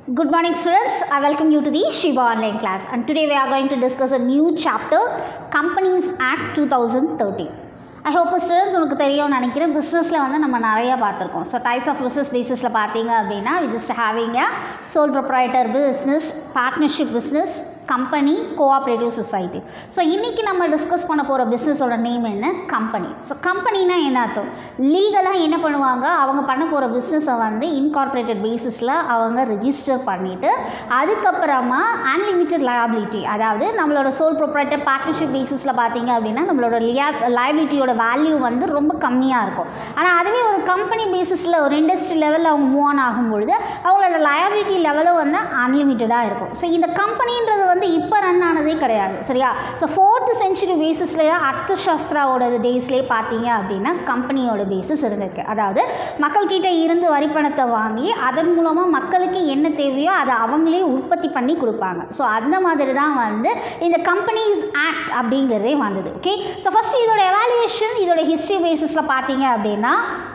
Good morning students, I welcome you to the Shiva online class and today we are going to discuss a new chapter, Companies Act 2013. I hope students உங்களுக்கு தெரியும் நினைக்கிறேன் பிசினஸ்ல வந்து நம்ம நிறைய பார்த்திருக்கோம். So types of business basisல பாத்தீங்க அப்படினா we just having a sole proprietor business, partnership business, company, cooperative society. So இன்னைக்கு நம்ம டிஸ்கஸ் பண்ண போற பிசினஸ் ஓட நேம் என்ன? கம்பெனி. So கம்பெனினா என்ன அர்த்தம்? லீகலா என்ன பண்ணுவாங்க? அவங்க பண்ண போற பிசினஸை வந்து இன்கார்ப்பரேட்டட் பேசிஸ்ல அவங்க ரெஜிஸ்டர் பண்ணிட்டு அதுக்கு அப்புறமா அன்லிமிட்டட் liability, அதாவது நம்மளோட sole proprietor partnership பேசிஸ்ல பாத்தீங்க அப்படினா நம்மளோட liability வேல்யூ வந்து ரொம்ப கம்மியாக இருக்கும். ஆனால் அதுவே ஒரு கம்பெனி பேசிஸில் ஒரு இண்டஸ்ட்ரி லெவலில் அவங்க மூவ் ஆன் ஆகும்பொழுது அவங்களோட லயபிலிட்டி லெவலும் வந்து அன்லிமிட்டடாக இருக்கும். ஸோ இந்த கம்பெனின்றது வந்து இப்போ ரன் ஆனதே கிடையாது, சரியா? ஸோ 4th century பேசிஸ்லேயே அர்த்தசாஸ்திராவோட டேஸ்லேயே பார்த்தீங்க அப்படின்னா கம்பெனியோட பேசிஸ் இருந்திருக்கு. அதாவது மக்கள்கிட்ட இருந்து வரிப்பணத்தை வாங்கி அதன் மூலமாக மக்களுக்கு என்ன தேவையோ அதை அவங்களே உற்பத்தி பண்ணி கொடுப்பாங்க. ஸோ அந்த மாதிரி தான் வந்து இந்த கம்பெனிஸ் ஆக்ட் அப்படிங்கிறதே வந்தது. ஓகே, ஸோ ஃபஸ்ட்டு இதோட எவாலுவேஷன், இதோட ஹிஸ்ட்ரி பேசிஸில் பார்த்தீங்க அப்படின்னா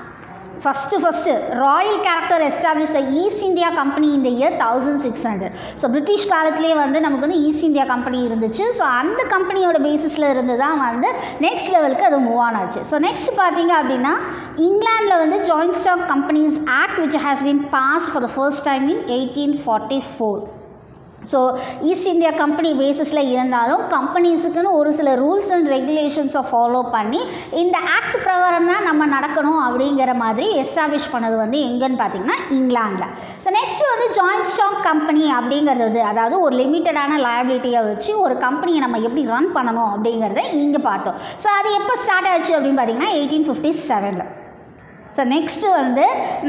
first royal character establish the East India company இந்த இயர் 1600. ஸோ பிரிட்டிஷ் காலத்துலேயே வந்து நமக்கு வந்து ஈஸ்ட் இந்தியா கம்பெனி இருந்துச்சு. ஸோ அந்த கம்பெனியோட பேசிஸில் இருந்து தான் வந்து நெக்ஸ்ட் லெவலுக்கு அது மூவ் ஆன் ஆச்சு. ஸோ நெக்ஸ்ட் பார்த்தீங்க அப்படின்னா இங்கிலாண்டில் வந்து joint stock companies act which has been passed for the first time in 1844. So east India company பேசிஸில் இருந்தாலும் கம்பெனிஸுக்குன்னு ஒரு சில ரூல்ஸ் அண்ட் ரெகுலேஷன்ஸை ஃபாலோ பண்ணி இந்த ஆக்ட் பிரகாரம் தான் நம்ம நடக்கணும் அப்படிங்கிற மாதிரி எஸ்டாப்ளிஷ் பண்ணது வந்து எங்கன்னு பார்த்தீங்கன்னா இங்கிலாண்டில். ஸோ நெக்ஸ்ட் வந்து ஜாயிண்ட் ஸ்டாக் கம்பெனி அப்படிங்கிறது, அதாவது ஒரு லிமிட்டடான லயபிலிட்டியை வச்சு ஒரு கம்பெனியை நம்ம எப்படி ரன் பண்ணணும் அப்படிங்கிறத இங்கே பார்த்தோம். ஸோ அது எப்போ ஸ்டார்ட் ஆச்சு அப்படின்னு பார்த்தீங்கன்னா 1857. ஸோ நெக்ஸ்ட்டு வந்து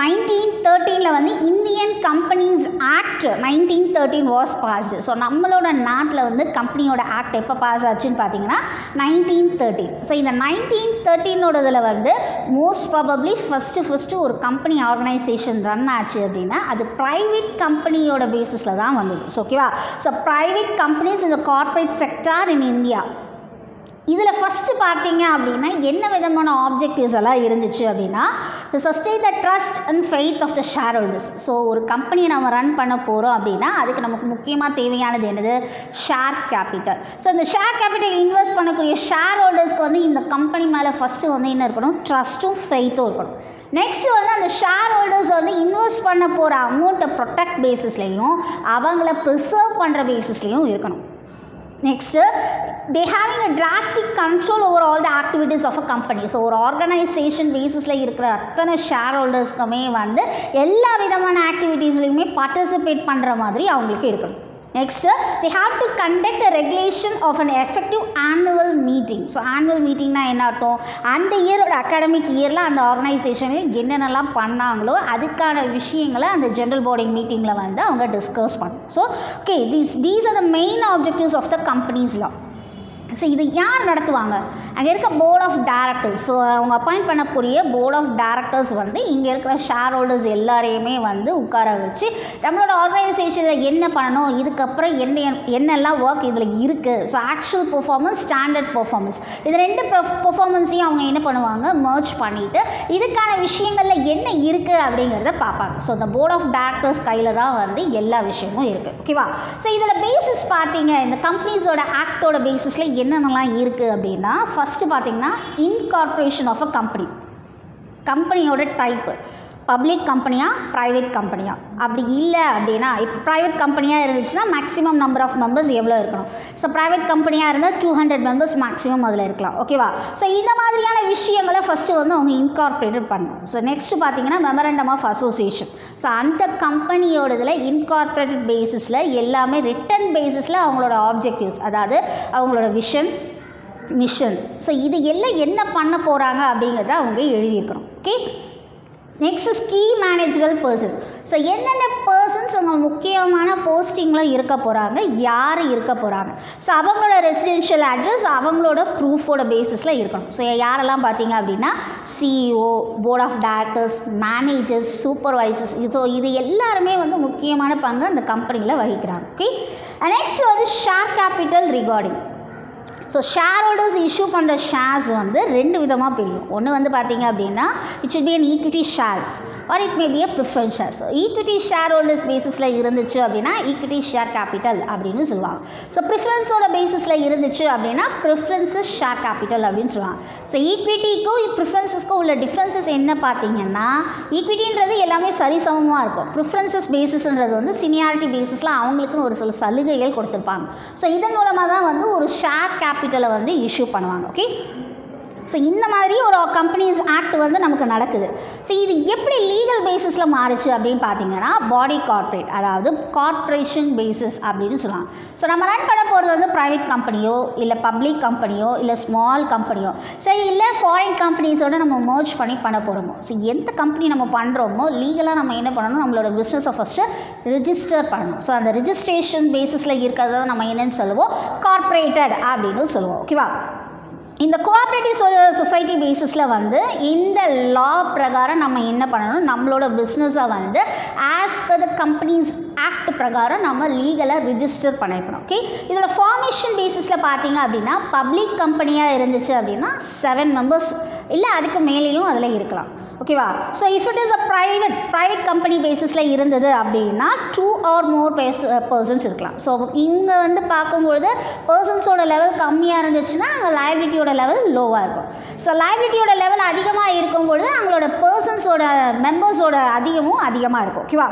1913 வந்து Indian companies act 1913 was passed. So நம்மளோட நாட்டில் வந்து கம்பெனியோட ஆக்ட் எப்போ பாஸ் ஆச்சுன்னு பார்த்தீங்கன்னா 1913. ஸோ இந்த 1913 வந்து மோஸ்ட் ப்ராபப்ளி ஃபஸ்ட்டு ஒரு கம்பெனி ஆர்கனைசேஷன் ரன் ஆச்சு அப்படின்னா அது ப்ரைவேட் கம்பெனியோட பேசிஸில் தான் வந்தது. ஸோ ஓகேவா? ஸோ ப்ரைவேட் கம்பெனிஸ் இந்த கார்ப்பரேட் செக்டார் இன் இந்தியா, இதில் ஃபஸ்ட்டு பார்த்தீங்க அப்படின்னா என்ன விதமான ஆப்ஜெக்டிவ்ஸ் எல்லாம் இருந்துச்சு அப்படின்னா to sustain the trust and faith of the share holders. So ஒரு கம்பெனியை நம்ம ரன் பண்ண போகிறோம் அப்படின்னா அதுக்கு நமக்கு முக்கியமாக தேவையானது என்னது? Share capital. ஸோ இந்த ஷேர் கேபிட்டல் இன்வெஸ்ட் பண்ணக்கூடிய ஷேர் ஹோல்டர்ஸ்க்கு வந்து இந்த கம்பெனி மேலே ஃபஸ்ட்டு வந்து என்ன இருக்கணும்? ட்ரஸ்ட்டும் ஃபெய்த்தும் இருக்கணும். நெக்ஸ்ட் வந்து அந்த ஷேர் ஹோல்டர்ஸ் வந்து இன்வெஸ்ட் பண்ண போகிற அமௌண்ட்டை ப்ரொடெக்ட் பேசிஸ்லேயும் அவங்கள ப்ரிசர்வ் பண்ணுற பேசிஸ்லேயும் இருக்கணும். Next they having a drastic control over all the activities of a company. So ஒரு ஆர்கனைசேஷன் பேசிஸில் இருக்கிற அத்தனை ஷேர் ஹோல்டர்ஸ்க்குமே வந்து எல்லா விதமான ஆக்டிவிட்டீஸ்லையுமே பார்ட்டிசிபேட் பண்ணுற மாதிரி அவங்களுக்கு இருக்கணும். Next they have to conduct a regulation of an effective annual meeting. So annual மீட்டிங்னா என்ன அர்த்தம்? அந்த இயரோட அகாடமிக் இயரில் அந்த ஆர்கனைசேஷனில் என்னென்னலாம் பண்ணாங்களோ அதுக்கான விஷயங்களை அந்த ஜென்ரல் பாடி மீட்டிங்கில் வந்து அவங்க டிஸ்கஸ் பண்ணணும். So okay, these are the main objectives of the companies law. So இது யார் நடத்துவாங்க? அங்கே இருக்க போர்ட் ஆஃப் டைரக்டர்ஸ். ஸோ அவங்க அப்பாயிண்ட் பண்ணக்கூடிய போர்ட் ஆஃப் டைரக்டர்ஸ் வந்து இங்கே இருக்கிற ஷேர் ஹோல்டர்ஸ் எல்லாரையுமே வந்து உட்கார வச்சு நம்மளோட ஆர்கனைசேஷனில் என்ன பண்ணணும், இதுக்கப்புறம் என்னெல்லாம் ஒர்க் இதில் இருக்குது, so actual performance, standard performance, இது ரெண்டு பெர்ஃபார்மன்ஸையும் அவங்க என்ன பண்ணுவாங்க? மர்ஜ் பண்ணிவிட்டு இதுக்கான விஷயங்களில் என்ன இருக்குது அப்படிங்கிறத பார்ப்பாங்க. ஸோ இந்த போர்ட் ஆஃப் டைரக்டர்ஸ் கையில் தான் வந்து எல்லா விஷயமும் இருக்குது. ஓகேவா? ஸோ இதோட பேசிஸ் பார்த்தீங்க, இந்த கம்பெனிஸோட ஆக்டோட பேசிஸில் என்னென்னலாம் இருக்குது அப்படின்னா ஃபஸ்ட்டு பார்த்தீங்கன்னா இன்கார்ப்பரேஷன் ஆஃப் அ கம்பெனி. கம்பெனியோட டைப்பு பப்ளிக் கம்பெனியா ப்ரைவேட் கம்பெனியா? அப்படி இல்லை அப்படின்னா இப்போ ப்ரைவேட் கம்பெனியாக இருந்துச்சுன்னா மேக்ஸிமம் நம்பர் ஆஃப் மெம்பர்ஸ் எவ்வளோ இருக்கணும்? ஸோ ப்ரைவேட் கம்பெனியாக இருந்தால் 200 மெம்பர்ஸ் மேக்ஸிமம் அதில் இருக்கலாம். ஓகேவா? ஸோ இந்த மாதிரியான விஷயங்களை ஃபஸ்ட்டு வந்து அவங்க இன்கார்ப்பரேட்டட் பண்ணணும். ஸோ நெக்ஸ்ட்டு பார்த்தீங்கன்னா மெமரண்டம் ஆஃப் அசோசியேஷன். ஸோ அந்த கம்பெனியோட இதில் இன்கார்ப்பரேட்டட் பேசிஸில் எல்லாமே ரிட்டன் பேசிஸில் அவங்களோட ஆப்ஜெக்டிவ்ஸ், அதாவது அவங்களோட விஷன், மிஷன், ஸோ இது எல்லாம் என்ன பண்ண போகிறாங்க அப்படிங்கிறத அவங்க எழுதியிருக்கணும். Okay, next key managerial persons. So என்னென்ன பர்சன்ஸ் அவங்க முக்கியமான போஸ்டிங்கில் இருக்க போகிறாங்க, யார் இருக்க போகிறாங்க, ஸோ அவங்களோட ரெசிடென்ஷியல் அட்ரஸ் அவங்களோட ப்ரூஃபோட பேசிஸில் இருக்கணும். ஸோ யாரெல்லாம் பார்த்தீங்க அப்படின்னா CEO, board of directors, managers, supervisors, இது எல்லாருமே வந்து முக்கியமான பங்கு அந்த கம்பெனியில் வகிக்கிறாங்க. ஓகே, நெக்ஸ்ட் வந்து share capital regarding. So share holders issue பண்ணுற ஷேர்ஸ் வந்து ரெண்டு விதமாக பிரியும். ஒன்று வந்து பார்த்தீங்க அப்படின்னா it should be an equity shares or it may be a preference shares. Equity share holders பேசிஸில் இருந்துச்சு அப்படின்னா ஈக்விட்டி ஷேர் கேபிட்டல் அப்படின்னு சொல்லுவாங்க. ஸோ ப்ரிஃபரன்ஸோட பேசிஸில் இருந்துச்சு அப்படின்னா ப்ரிஃபரன்ஸஸ் ஷேர் கேபிட்டல் அப்படின்னு சொல்லுவாங்க. ஸோ ஈக்விட்டிக்கும் ப்ரிஃபரன்ஸஸ்க்கும் உள்ள டிஃப்ரென்சஸ் என்ன பார்த்தீங்கன்னா ஈக்விட்டின்றது எல்லாமே சரிசமமாக இருக்கும். ப்ரிஃபரன்சஸ் பேசிஸ்ன்றது வந்து சீனியாரிட்டி பேசிஸில் அவங்களுக்குன்னு ஒரு சில சலுகைகள் கொடுத்துருப்பாங்க. ஸோ இதன் மூலமாக தான் வந்து ஒரு ஷேர் கேபிட்டலை வந்து இஷ்யூ பண்ணுவாங்க. ஓகே, ஸோ இந்த மாதிரி ஒரு கம்பெனிஸ் ஆக்ட் வந்து நமக்கு நடக்குது. ஸோ இது எப்படி லீகல் பேசிஸில் மாறுச்சு அப்படின்னு பார்த்தீங்கன்னா பாடி கார்ப்பரேட், அதாவது கார்ப்பரேஷன் பேசிஸ் அப்படின்னு சொல்லுவாங்க. ஸோ நம்ம ரன் பண்ண போகிறது வந்து ப்ரைவேட் கம்பெனியோ இல்லை பப்ளிக் கம்பெனியோ இல்லை ஸ்மால் கம்பெனியோ சரி இல்லை ஃபாரின் கம்பெனிஸோடு நம்ம மர்ஜ் பண்ண போகிறோமோ, ஸோ எந்த கம்பெனி நம்ம பண்ணுறோமோ லீகலாக நம்ம என்ன பண்ணணும், நம்மளோட பிஸ்னஸை ஃபஸ்ட்டு ரிஜிஸ்டர் பண்ணணும். ஸோ அந்த ரிஜிஸ்ட்ரேஷன் பேசிஸில் இருக்கிறத நம்ம என்னென்னு சொல்லுவோம், கார்ப்பரேட்டட் அப்படின்னு சொல்லுவோம். ஓகேவா, இந்த கோஆப்ரேட்டிவ் சொசைட்டி பேசிஸில் வந்து இந்த லா பிரகாரம் நம்ம என்ன பண்ணணும், நம்மளோட பிஸ்னஸை வந்து as per the companies act பிரகாரம் நம்ம லீகலாக ரிஜிஸ்டர் பண்ணிக்கணும். ஓகே, இதோட ஃபார்மேஷன் பேசிஸில் பார்த்தீங்க அப்படின்னா பப்ளிக் கம்பெனியாக இருந்துச்சு அப்படின்னா 7 மெம்பர்ஸ் இல்லை அதுக்கு மேலேயும் அதில் இருக்கலாம். ஓகேவா, so if it is a private company பேசிஸில் இருந்தது அப்படின்னா 2 or more பர்சன்ஸ் இருக்கலாம். ஸோ இங்கே வந்து பார்க்கும்பொழுது பர்சன்ஸோட லெவல் கம்மியாக இருந்துச்சுன்னா அங்கே லைபிலிட்டியோட லெவல் லோவாக இருக்கும். ஸோ லைபிலிட்டியோட லெவல் அதிகமாக இருக்கும்பொழுது அவங்களோட பர்சன்ஸோட மெம்பர்ஸோட அதிகமாக இருக்கும். ஓகேவா,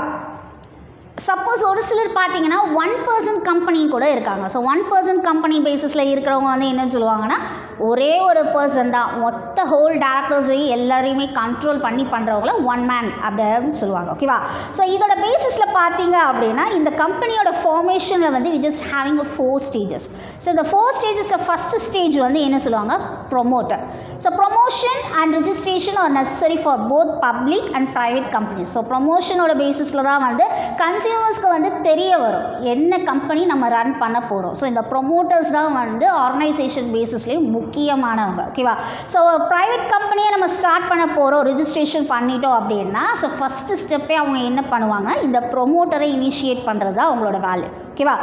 சப்போஸ் ஒரு சிலர் பார்த்தீங்கன்னா 1% கம்பெனி கூட இருக்காங்க. ஸோ 1% கம்பெனி பேசிஸில் இருக்கிறவங்க வந்து என்னன்னு சொல்லுவாங்கன்னா ஒரே ஒரு பர்சன் தான் மொத்த ஹோல் டேரக்டர்ஸையும் எல்லாரையுமே கண்ட்ரோல் பண்ணி பண்ணுறவங்கள 1 man அப்படின்னு சொல்லுவாங்க. ஓகேவா, ஸோ இதோட பேசிஸில் பார்த்தீங்க அப்படின்னா இந்த கம்பெனியோட ஃபார்மேஷனில் வந்து we just having 4 stages. So இந்த 4 stagesல ஃபஸ்ட்டு ஸ்டேஜ் வந்து என்ன சொல்லுவாங்க, promoter. So promotion and registration are necessary for both public and private companies. So ப்ரொமோஷனோட பேசிஸில் தான் வந்து கன்சியூமர்ஸ்க்கு வந்து தெரிய வரும் என்ன கம்பெனி நம்ம ரன் பண்ண போகிறோம். ஸோ இந்த ப்ரொமோட்டர்ஸ் தான் வந்து ஆர்கனைசேஷன் பேசிஸ்லேயும் முக்கியமானவங்க. ஓகேவா, ஸோ ப்ரைவேட் கம்பெனியை நம்ம ஸ்டார்ட் பண்ண போகிறோம், ரிஜிஸ்ட்ரேஷன் பண்ணிட்டோம் அப்படின்னா ஸோ ஃபஸ்ட்டு ஸ்டெப்பே அவங்க என்ன பண்ணுவாங்கன்னா இந்த ப்ரொமோட்டரை இனிஷியேட் பண்ணுறது தான் அவங்களோட வேலை. ஓகேவா,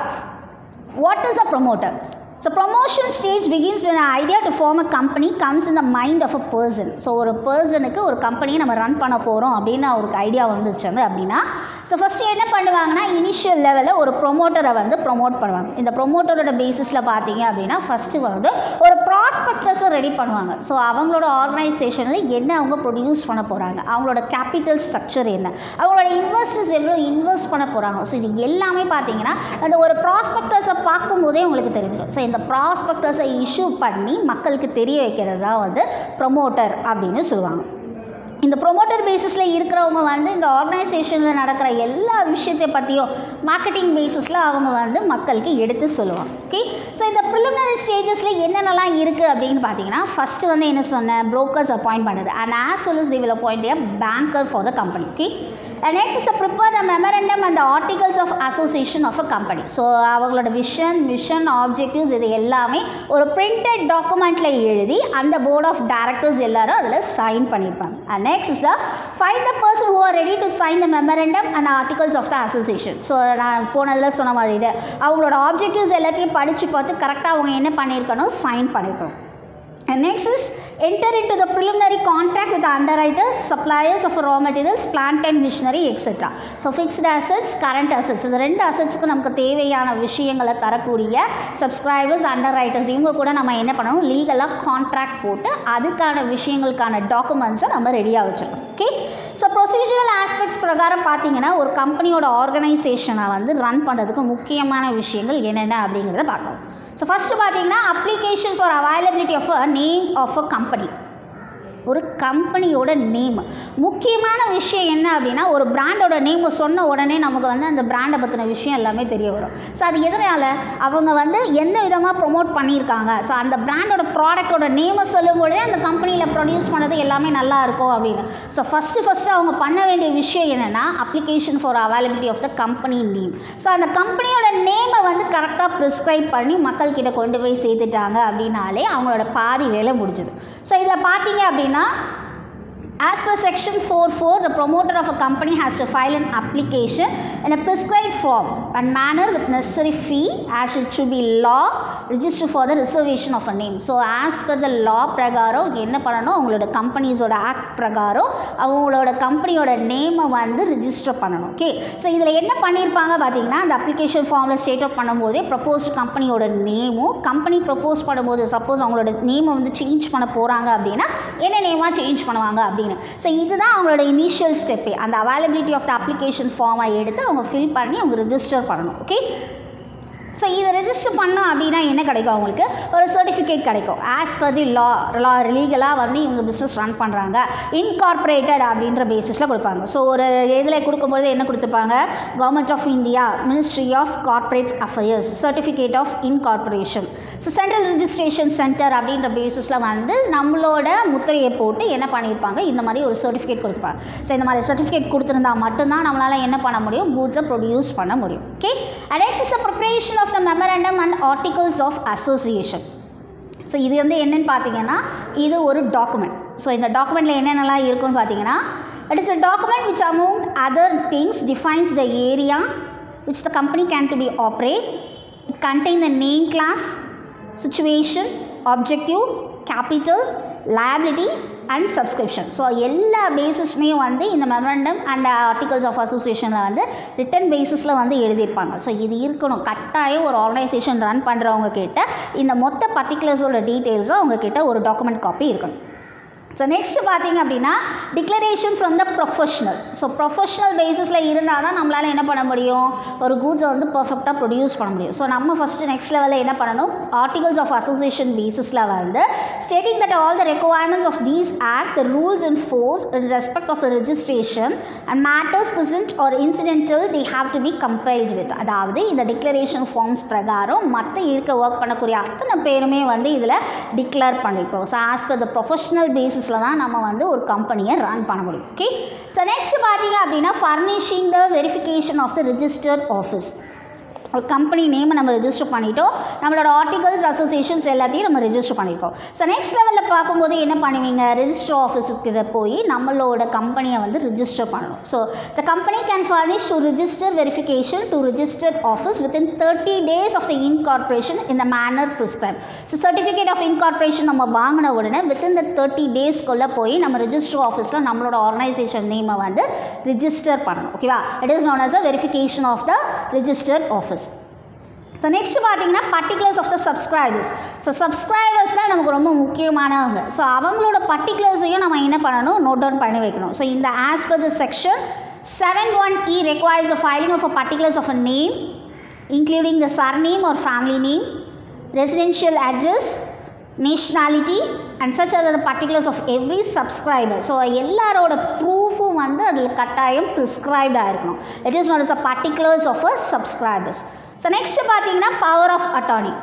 what is a promoter? So promotion stage begins when an idea to form a company comes in the mind of a person. So ஒரு பர்சனுக்கு ஒரு கம்பெனியை நம்ம ரன் பண்ண போகிறோம் அப்படின்னு அவருக்கு ஐடியா வந்துச்சுங்க அப்படின்னா ஸோ ஃபஸ்ட்டு என்ன பண்ணுவாங்கன்னா இனிஷியல் லெவலில் ஒரு ப்ரொமோட்டரை வந்து ப்ரொமோட் பண்ணுவாங்க. இந்த ப்ரொமோட்டரோட பேசிஸில் பார்த்தீங்க அப்படின்னா ஃபஸ்ட்டு வந்து ஒரு ப்ராஸ்பெக்டஸை ரெடி பண்ணுவாங்க. ஸோ அவங்களோட ஆர்கனைசேஷனில் என்ன அவங்க ப்ரொடியூஸ் பண்ண போகிறாங்க, அவங்களோட கேபிட்டல் ஸ்ட்ரக்சர் என்ன, அவங்களோட இன்வெஸ்டர்ஸ் எவ்வளோ இன்வெஸ்ட் பண்ண போகிறாங்க. ஸோ இது எல்லாமே பார்த்தீங்கன்னா அந்த ஒரு ப்ராஸ்பெக்டஸை பார்க்கும்போதே உங்களுக்கு தெரிஞ்சிடும். ஸோ இந்த ப்ராஸ்பெக்டஸை இஷ்யூ பண்ணி மக்களுக்கு தெரிய வைக்கிறது தான் வந்து ப்ரொமோட்டர் அப்படின்னு சொல்லுவாங்க. இந்த ப்ரொமோட்டர் பேசிஸில் இருக்கிறவங்க வந்து இந்த ஆர்கனைசேஷனில் நடக்கிற எல்லா விஷயத்தை பற்றியும் மார்க்கெட்டிங் பேசிஸில் அவங்க வந்து மக்களுக்கு எடுத்து சொல்லுவாங்க. ஓகே, ஸோ இந்த ப்ரிலிமினரி ஸ்டேஜஸில் என்னென்னலாம் இருக்குது அப்படின்னு பார்த்தீங்கன்னா ஃபஸ்ட்டு வந்து என்ன சொன்னேன், ப்ரோக்கர்ஸ் அப்பாயிண்ட் பண்ணுறது and as well as they will appoint a banker for the company. Okay, and next is to prepare the memorandum and the articles of association of a company. So அவங்களோட vision, mission, objectives இது எல்லாமே ஒரு printed டாக்குமெண்ட்டில் எழுதி அந்த board of directors எல்லாரும் அதில் sign பண்ணியிருப்பாங்க. And next is the find the person who are ready to sign the memorandum and the articles of the association. So நான் போனதில் சொன்ன மாதிரி இது அவங்களோட ஆப்ஜெக்டிவ்ஸ் எல்லாத்தையும் படித்து பார்த்து கரெக்டாக அவங்க என்ன பண்ணியிருக்கணும், சைன் பண்ணியிருக்கணும். And next is enter into the preliminary contract with the underwriters, suppliers of raw materials, plant and machinery, etc. So fixed assets, current assets. இந்த ரெண்டு அசெட்ஸ்க்கு நமக்கு தேவையான விஷயங்களை தரக்கூடிய சப்ஸ்கிரைபர்ஸ், அண்டர்ரைட்டர்ஸ் இவங்க கூட நம்ம என்ன பண்ணணும், லீகலாக கான்ட்ராக்ட் போட்டு அதுக்கான விஷயங்களுக்கான டாக்குமெண்ட்ஸை நம்ம ரெடியாக வச்சுருக்கோம். ஓகே, ஸோ ப்ரொசீஜரல் ஆஸ்பெக்ட்ஸ் பிரகாரம் பார்த்தீங்கன்னா ஒரு கம்பெனியோட ஆர்கனைசேஷனை வந்து ரன் பண்ணுறதுக்கு முக்கியமான விஷயங்கள் என்னென்ன அப்படிங்கிறத பார்க்கலாம். ஸோ ஃபஸ்ட்டு பார்த்தீங்கன்னா application for availability of a name of a company. ஒரு கம்பெனியோட நேம் முக்கியமான விஷயம் என்ன அப்படின்னா ஒரு பிராண்டோட நேம் சொன்ன உடனே நமக்கு வந்து அந்த பிராண்டை பற்றின விஷயம் எல்லாமே தெரிய வரும். ஸோ அது எதனால் அவங்க வந்து எந்த விதமாக ப்ரொமோட் பண்ணியிருக்காங்க, ஸோ அந்த பிராண்டோட ப்ராடக்டோட நேமை சொல்லும்போதே அந்த கம்பெனியில் ப்ரொடியூஸ் பண்ணது எல்லாமே நல்லா இருக்கும் அப்படின்னு. ஸோ ஃபஸ்ட்டு அவங்க பண்ண வேண்டிய விஷயம் என்னென்னா application for availability of the company name. So அந்த கம்பெனியோட நேமை வந்து கரெக்டாக ப்ரிஸ்கிரைப் பண்ணி மக்கள்கிட்ட கொண்டு போய் சேர்த்துட்டாங்க அப்படின்னாலே அவங்களோட பாதி வேலை முடிஞ்சுது. ஸோ இதில் பார்த்தீங்க அப்படின்னா As per section 4.4, the promoter of a company has to file an application in a prescribed form and manner with necessary fee as it should be law register for the reservation of a name. So as per the law பிரகாரம் என்ன பண்ணணும், அவங்களோட கம்பெனிஸோட act பிரகாரம் அவங்களோட கம்பெனியோட நேமை வந்து register பண்ணணும். ஓகே, ஸோ இதில் என்ன பண்ணியிருப்பாங்க பார்த்தீங்கன்னா, அந்த அப்ளிகேஷன் ஃபார்மில் ஸ்டேட் அவுட் பண்ணும்போதே ப்ரப்போஸ்ட் கம்பெனியோட நேமும், கம்பெனி ப்ரப்போஸ் பண்ணும்போது சப்போஸ் அவங்களோட நேமை வந்து சேஞ்ச் பண்ண போகிறாங்க அப்படின்னா என்ன நேமாக சேஞ்ச் பண்ணுவாங்க அப்படின்னு. ஸோ இதுதான் அவங்களோட இனிஷியல் ஸ்டெப்பே. அந்த அவைலபிலிட்டி ஆஃப் த அப்ளிகேஷன் ஃபார்மை எடுத்து அவங்க ஃபில் பண்ணி அவங்க ரிஜிஸ்டர் பண்ணணும். ஓகே, ஸோ இதை ரெஜிஸ்டர் பண்ணோம் அப்படின்னா என்ன கிடைக்கும், அவங்களுக்கு ஒரு சர்டிஃபிகேட் கிடைக்கும். ஆஸ் பர் தி லா லீகலாக வந்து இவங்க பிஸ்னஸ் ரன் பண்ணுறாங்க, இன்கார்பரேட்டட் அப்படின்ற பேசிஸில் கொடுப்பாங்க. ஸோ ஒரு இதில் கொடுக்கும்போது என்ன கொடுத்துருப்பாங்க, government of India, ministry of corporate affairs, certificate of incorporation, so central registration centre அப்படின்ற பேசிஸில் வந்து நம்மளோட முத்திரையை போட்டு என்ன பண்ணியிருப்பாங்க, இந்த மாதிரி ஒரு சர்டிஃபிகேட் கொடுத்துருப்பாங்க. ஸோ இந்த மாதிரி சர்டிஃபிகேட் கொடுத்துருந்தா மட்டும்தான் நம்மளால் என்ன பண்ண முடியும், கூட்ஸை ப்ரொடியூஸ் பண்ண முடியும். Okay, and next is the preparation of the memorandum and articles of association. So இது வந்து என்னென்னு பார்த்தீங்கன்னா, இது ஒரு டாக்குமெண்ட். ஸோ இந்த டாக்குமெண்ட்டில் என்னென்னலாம் இருக்குன்னு பார்த்தீங்கன்னா, it is a document which among other things defines the area which the company can to be operate. It contains the name, class, situation, objective, capital, liability and subscription. So எல்லா பேசிஸுமே வந்து இந்த memorandum and articles of அசோசியேஷனில் வந்து written பேசிஸில் வந்து எழுதியிருப்பாங்க. So இது இருக்கணும், கட்டாயம் ஒரு ஆர்கனைசேஷன் ரன் பண்ணுறவங்க கிட்ட இந்த மொத்த பர்டிகுலர்ஸோட டீட்டெயில்ஸும் அவங்க கிட்ட ஒரு டாக்குமெண்ட் காப்பி இருக்கணும். ஸோ நெக்ஸ்ட்டு பார்த்திங்க அப்படின்னா, declaration from the professional. So professional பேசிஸில் இருந்தால் தான் நம்மளால் என்ன பண்ண முடியும், ஒரு கூட்ஸை வந்து பர்ஃபெக்டாக ப்ரொடியூஸ் பண்ண முடியும். ஸோ நம்ம ஃபஸ்ட்டு நெக்ஸ்ட் லெவலில் என்ன பண்ணணும், ஆர்டிகல்ஸ் ஆஃப் அசோசியேஷன் பேசிஸில் வந்து stating that all the requirements of these act, the rules and force in respect of the registration and matters present or incidental they have to be compiled with. அதாவது இந்த declaration forms பிரகாரம் மற்ற இருக்க work பண்ணக்கூடிய அத்தனை பேருமே வந்து இதில் டிக்ளேர் பண்ணியிருக்கோம். So as per the professional பேசிஸில் தான் நம்ம வந்து ஒரு கம்பெனியை ரன் பண்ண முடியும். ஓகே, ஸோ நெக்ஸ்ட் பார்த்தீங்க அப்படின்னா, furnishing the verification of the registered office. ஒரு கம்பெனி நேமை நம்ம ரெஜிஸ்டர் பண்ணிட்டோம், நம்மளோட ஆர்டிகல்ஸ் அசோசியேஷன்ஸ் எல்லாத்தையும் நம்ம ரெஜிஸ்டர் பண்ணியிருக்கோம். ஸோ நெக்ஸ்ட் லெவலில் பார்க்கும்போது என்ன பண்ணுவீங்க, ரெஜிஸ்டர் ஆஃபீஸுக்கிட்ட போய் நம்மளோட கம்பெனியை வந்து ரிஜிஸ்டர் பண்ணணும். So the company can furnish to register verification to registered office within 30 days of the incorporation in the manner prescribe. So certificate of incorporation நம்ம வாங்கின உடனே வித்தின் த 30 daysக்குள்ளே போய் நம்ம ரெஜிஸ்டர் ஆஃபீஸில் நம்மளோட ஆர்கனைசேஷன் நேமை வந்து ரிஜிஸ்டர் பண்ணணும். ஓகேவா, it is known as a verification of the registered office. So next பார்த்தீங்கன்னா, particulars of the subscribers. So subscribers தான் நமக்கு ரொம்ப முக்கியமானவங்க. ஸோ அவங்களோட பர்டிகுலர்ஸையும் நம்ம என்ன பண்ணணும், நோட் டவுன் பண்ணி வைக்கணும். ஸோ இந்த as per the section 7(1)(e) requires the filing of a particulars of a name including the surname or family name, residential address, nationality and such other the particulars of every subscriber. So எல்லாரோட ப்ரூஃபும் வந்து அதில் கட்டாயம் ப்ரிஸ்கிரைப்டாக இருக்கணும். It is not as a particulars of a subscribers. So next பார்த்தீங்கன்னா, power of attorney.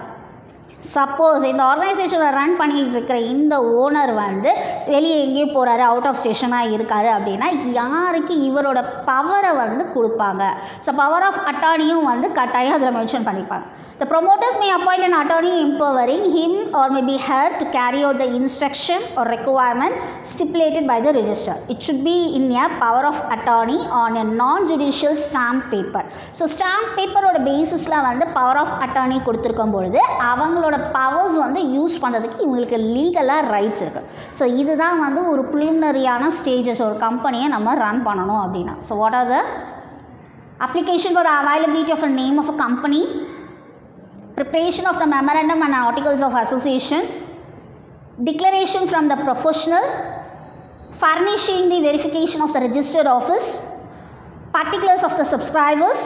Suppose இந்த ஆர்கனைசேஷனை ரன் பண்ணிகிட்டு இருக்கிற இந்த ஓனர் வந்து வெளியே எங்கேயோ போகிறாரு, அவுட் ஆஃப் ஸ்டேஷனாக இருக்காரு அப்படின்னா யாருக்கு இவரோட பவரை வந்து கொடுப்பாங்க. ஸோ பவர் ஆஃப் அட்டார்னியும் வந்து கட்டாயம் அதில் மென்ஷன் பண்ணிப்பாங்க. The promoters may appoint an attorney empowering him or may be hired to carry out the instruction or requirement stipulated by the register. It should be in a power of attorney on a non-judicial stamp paper. So stamp paper ஓட பேசிஸில் வந்து power of attorney கொடுத்துருக்கும் பொழுது அவங்களோட powers வந்து use பண்ணுறதுக்கு இவங்களுக்கு லீகலாக ரைட்ஸ் இருக்குது. ஸோ இதுதான் வந்து ஒரு ப்ரிலிமினரியான ஸ்டேஜஸ் ஒரு கம்பெனியை நம்ம ரன் பண்ணணும் அப்படின்னா. So what are the application for the availability of a name of a company, preparation of the memorandum and articles of association, declaration from the professional, furnishing the verification of the registered office, particulars of the subscribers,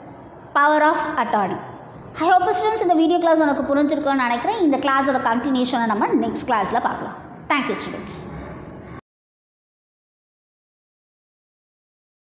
power of attorney. I hope students இந்த video class உனக்கு புரிஞ்சிருக்கும்னு நினைக்கிறேன். இந்த கிளாஸோட கண்டினியூஷனை நம்ம next கிளாஸில் பார்க்கலாம். Thank you students.